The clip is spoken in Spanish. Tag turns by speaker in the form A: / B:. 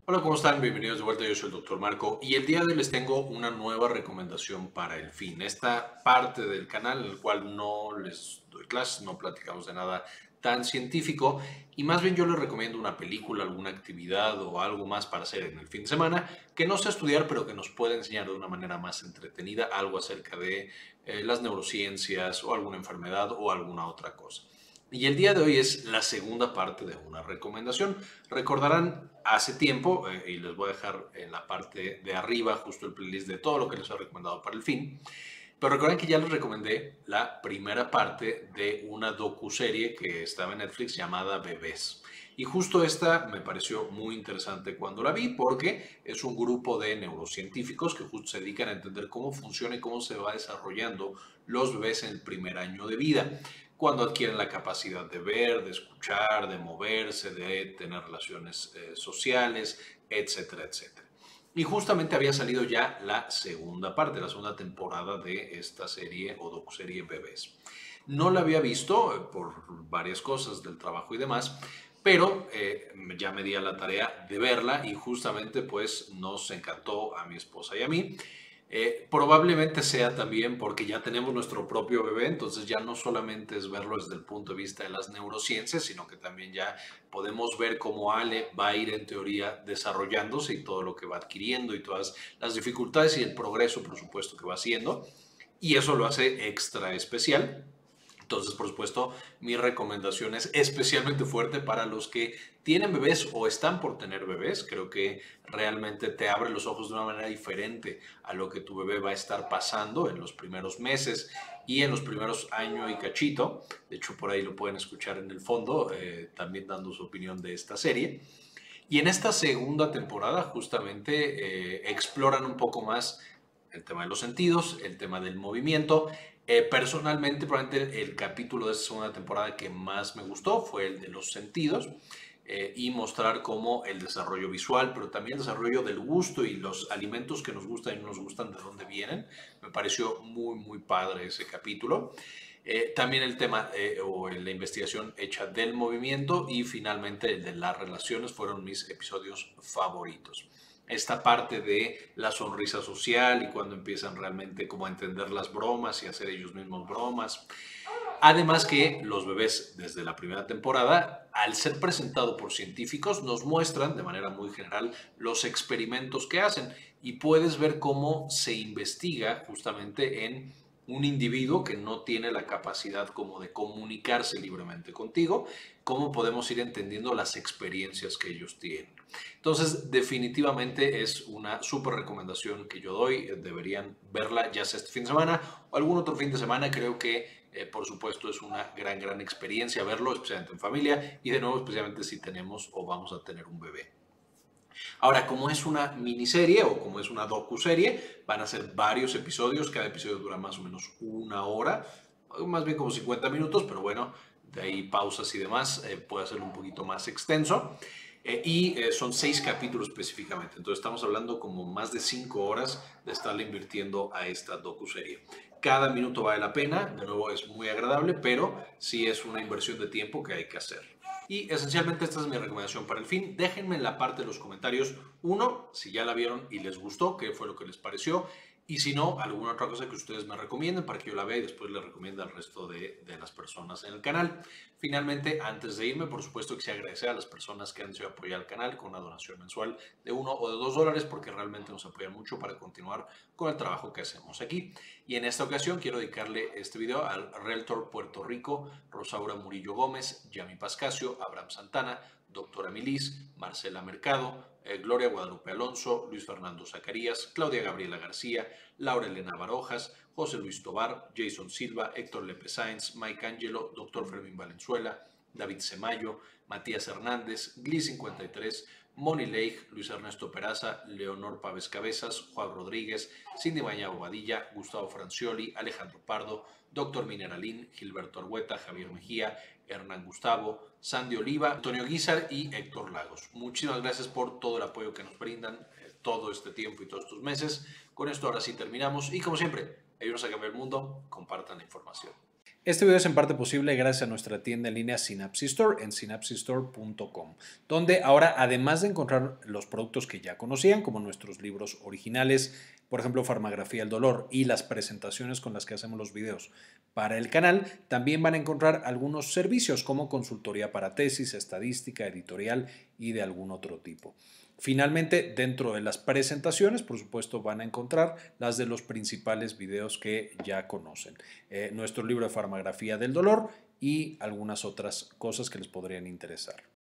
A: Hola, ¿cómo están? Bienvenidos de vuelta. Yo soy el Dr. Marco y el día de hoy les tengo una nueva recomendación para el fin. Esta parte del canal en el cual no les doy clases, no platicamos de nada tan científico y más bien yo les recomiendo una película, alguna actividad o algo más para hacer en el fin de semana que no sea estudiar, pero que nos pueda enseñar de una manera más entretenida algo acerca de las neurociencias o alguna enfermedad o alguna otra cosa. Y el día de hoy es la segunda parte de una recomendación. Recordarán hace tiempo, y les voy a dejar en la parte de arriba justo el playlist de todo lo que les he recomendado para el fin, pero recuerden que ya les recomendé la primera parte de una docuserie que estaba en Netflix llamada Bebés. Y justo esta me pareció muy interesante cuando la vi porque es un grupo de neurocientíficos que justo se dedican a entender cómo funciona y cómo se va desarrollando los bebés en el primer año de vida, cuando adquieren la capacidad de ver, de escuchar, de moverse, de tener relaciones sociales, etcétera, etcétera. Y justamente había salido ya la segunda parte, la segunda temporada de esta serie o docuserie Bebés. No la había visto por varias cosas del trabajo y demás, pero ya me di a la tarea de verla y justamente pues nos encantó a mi esposa y a mí. Probablemente sea también porque ya tenemos nuestro propio bebé, entonces ya no solamente es verlo desde el punto de vista de las neurociencias, sino que también ya podemos ver cómo Ale va a ir en teoría desarrollándose y todo lo que va adquiriendo y todas las dificultades y el progreso, por supuesto, que va haciendo. Y eso lo hace extra especial. Entonces, por supuesto, mi recomendación es especialmente fuerte para los que tienen bebés o están por tener bebés. Creo que realmente te abre los ojos de una manera diferente a lo que tu bebé va a estar pasando en los primeros meses y en los primeros año y cachito. De hecho, por ahí lo pueden escuchar en el fondo, también dando su opinión de esta serie. Y en esta segunda temporada justamente exploran un poco más el tema de los sentidos, el tema del movimiento. Personalmente, probablemente el capítulo de esta segunda temporada que más me gustó fue el de los sentidos y mostrar cómo el desarrollo visual, pero también el desarrollo del gusto y los alimentos que nos gustan y no nos gustan, de dónde vienen. Me pareció muy, muy padre ese capítulo. También el tema o la investigación hecha del movimiento y finalmente el de las relaciones fueron mis episodios favoritos. Esta parte de la sonrisa social y cuando empiezan realmente como a entender las bromas y hacer ellos mismos bromas. Además que los bebés desde la primera temporada, al ser presentado por científicos, nos muestran de manera muy general los experimentos que hacen y puedes ver cómo se investiga justamente en un individuo que no tiene la capacidad como de comunicarse libremente contigo, cómo podemos ir entendiendo las experiencias que ellos tienen. Entonces, definitivamente es una súper recomendación que yo doy. Deberían verla ya sea este fin de semana o algún otro fin de semana. Creo que, por supuesto, es una gran, gran experiencia verlo, especialmente en familia y de nuevo, especialmente si tenemos o vamos a tener un bebé. Ahora, como es una miniserie o como es una docuserie, van a ser varios episodios. Cada episodio dura más o menos una hora, más bien como 50 minutos, pero bueno, de ahí pausas y demás, puede hacerlo un poquito más extenso. Son 6 capítulos específicamente. Entonces estamos hablando como más de 5 horas de estarle invirtiendo a esta docuserie. Cada minuto vale la pena, de nuevo es muy agradable, pero sí es una inversión de tiempo que hay que hacer. Y esencialmente esta es mi recomendación para el fin. Déjenme en la parte de los comentarios, uno, si ya la vieron y les gustó, qué fue lo que les pareció. Y si no, alguna otra cosa que ustedes me recomienden para que yo la vea y después le recomiende al resto de las personas en el canal. Finalmente, antes de irme, por supuesto quisiera agradecer a las personas que han decidido apoyar al canal con una donación mensual de $1 o de $2 porque realmente nos apoyan mucho para continuar con el trabajo que hacemos aquí. Y en esta ocasión quiero dedicarle este video al Realtor Puerto Rico, Rosaura Murillo Gómez, Yami Pascasio, Abraham Santana, Doctora Milis, Marcela Mercado, Gloria Guadalupe Alonso, Luis Fernando Zacarías, Claudia Gabriela García, Laura Elena Barojas, José Luis Tobar, Jason Silva, Héctor Lepe Sáenz, Mike Angelo, Dr. Fermín Valenzuela, David Semayo, Matías Hernández, Gli53, Moni Leigh, Luis Ernesto Peraza, Leonor Pávez Cabezas, Juan Rodríguez, Cindy Baña Bobadilla, Gustavo Francioli, Alejandro Pardo, Doctor Mineralín, Gilberto Argueta, Javier Mejía, Hernán Gustavo, Sandy Oliva, Antonio Guizar y Héctor Lagos. Muchísimas gracias por todo el apoyo que nos brindan todo este tiempo y todos estos meses. Con esto ahora sí terminamos y como siempre, ayúdenos a cambiar el mundo, compartan la información.
B: Este video es en parte posible gracias a nuestra tienda en línea Synapsis Store en synapsistore.com, donde ahora, además de encontrar los productos que ya conocían, como nuestros libros originales, por ejemplo, Farmagrafía del Dolor y las presentaciones con las que hacemos los videos para el canal, también van a encontrar algunos servicios como consultoría para tesis, estadística, editorial y de algún otro tipo. Finalmente, dentro de las presentaciones, por supuesto, van a encontrar las de los principales videos que ya conocen. Nuestro libro de Farmagrafía del Dolor y algunas otras cosas que les podrían interesar.